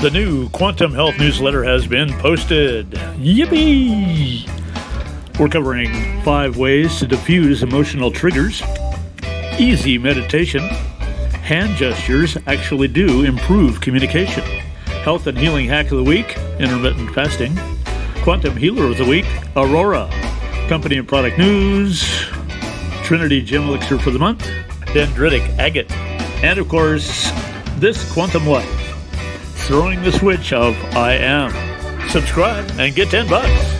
The new Quantum Health newsletter has been posted. Yippee! We're covering 5 ways to diffuse emotional triggers, easy meditation, hand gestures actually do improve communication, health and healing hack of the week, intermittent fasting, quantum healer of the week, Aurora, company and product news, Trinity Gem Elixir for the month, dendritic agate, and of course, this quantum life. Throwing the switch of I am. Subscribe and get $10.